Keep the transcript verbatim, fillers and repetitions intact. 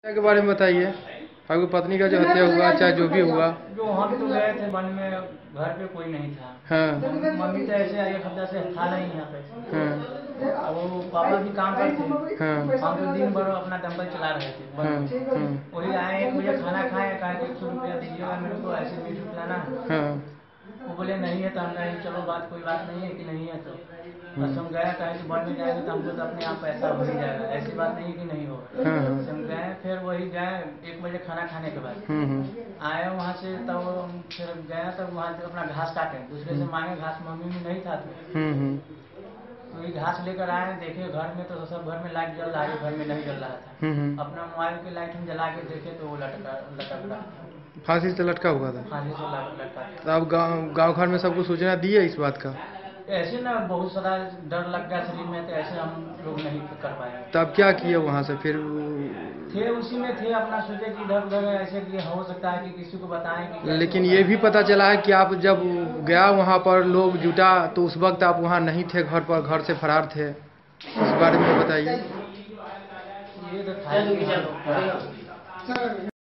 के बारे में बताइए। आपकी पत्नी का जो हत्या हुआ, चाहे जो भी हुआ। जो वहाँ पे तो गए थे वन में, घर पे कोई नहीं था। हाँ। मम्मी तो ऐसे एक हफ्ता से था नहीं यहाँ पे। हाँ। वो पापा भी काम करते। हाँ। हम तो दिन भर अपना डंबल चला रहे थे। हाँ। हाँ। वही आए, एक बजे खाना खाए, कहा कि एक सौ रुपया दीजिएगा मेरे को, ऐसे मीट खिलाना है। हाँ। वो बोले नहीं है, तो हम कहें चलो बात कोई बात नहीं है कि नहीं है, तो बस हम गए, कहे कि वन में जाएंगे तो हमको तो अपने आप पैसा हो ही जाएगा, ऐसी बात नहीं है कि नहीं होगा। हाँ। हम गए, फिर वही गए एक बजे खाना खाने के बाद आए वहाँ से, तब फिर गया तब वहाँ से अपना घास काटे, दूसरे से मांगे घास, मम्मी में नहीं था तो वही घास लेकर आए, देखे घर में तो सब घर में लाइट जल रहा है, घर में नहीं जल रहा था। अपना मोबाइल की लाइट हम जला के देखे तो वो लटका लटक रहा, फांसी से लटका हुआ था। फांसी से लटका। तो अब गांव गांव घर में सबको सूचना दी है इस बात का? ऐसे ना बहुत सारा डर लग गया शरीर में, तो ऐसे हम लोग नहीं कर पाए। तो अब क्या किए वहाँ से फिर? थे उसी में थे, अपना सोचे कि इधर उधर ऐसे कि हो सकता है कि किसी को बताएं कि। लेकिन ये भी पता चला है कि आप जब गया वहाँ पर लोग जुटा तो उस वक्त आप वहाँ नहीं थे, घर पर घर से फरार थे, इस बारे में बताइए। ये तो था।